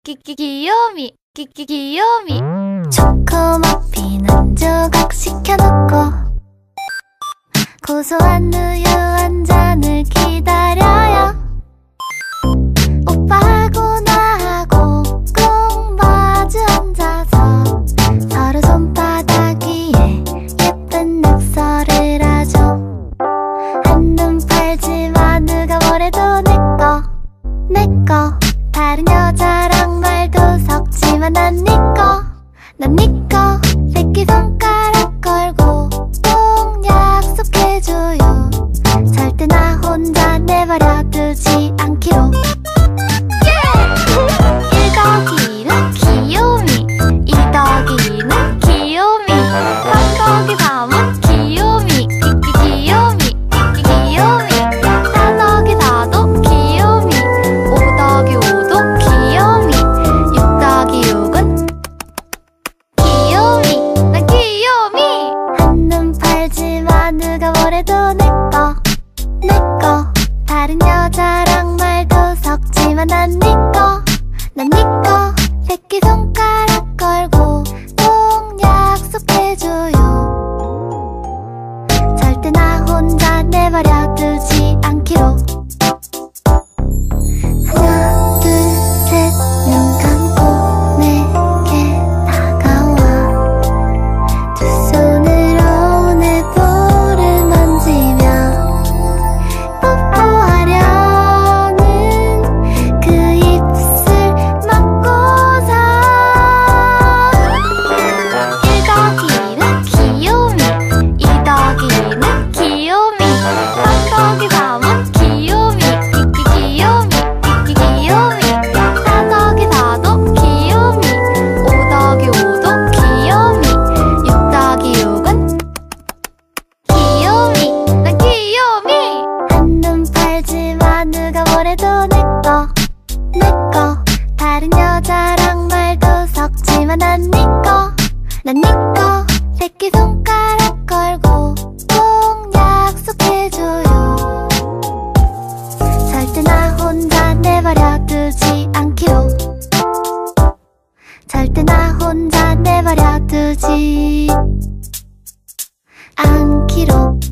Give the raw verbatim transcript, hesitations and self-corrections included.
끼끼 귀요미 끼끼 귀요미. 초코머핀 한 조각 시켜놓고 고소한 우유 한 잔을 기다려요. 오빠하고 나하고 꼭 마주 앉아서 서로 손바닥 위에 예쁜 낙서를 하죠. 한눈 팔지마 누가 뭐래도 내꺼 내꺼. 다른 여자랑 말도 섞지만 난 니꺼 난 니꺼. 새끼손가락 걸고 꼭 약속해줘요. 절대 나 혼자 내버려 두지 않기로. 일 더하기는 귀요미, 이 더하기는 귀요미, 삼 더하기 삼은 귀요미, 끼끼 귀요미, 끼끼 귀요미, 사 더하기 사도 귀요미, 오 더하기 오도 귀요미, 육 더하기 육은 귀요미, 난 귀요미. 한눈 팔지마 누가 뭐래도 내꺼 내꺼. 다른 여자랑 말도 섞지만 난 니꺼 난 니꺼. 새끼손가락 걸고 꼭 약속해줘요. 절대 나 혼자 내버려 두지 않기로. 하나 둘 셋 눈 감고 내게 다가와 두 손으로 내 볼을 만지며 뽀뽀하려는 그 입술 막고서 일 더하기는 귀요미, 이 더하기는 귀요미, 삼 더하기 삼은 귀요미, 끼끼 귀요미, 끼끼 귀요미, 사 더하기 사도 귀요미, 오 더하기 오도 귀요미, 육 더하기 육은 귀요미, 난 귀요미. 한눈 팔지마 누가 뭐래도 내꺼 내꺼. 다른 여자랑 말도 섞지만 난 니꺼 난 니꺼. 새끼손가락 걸고 꼭 약속해줘요. 절대 나 혼자 내버려 두지 않기로. 절대 나 혼자 내버려 두지 않기로.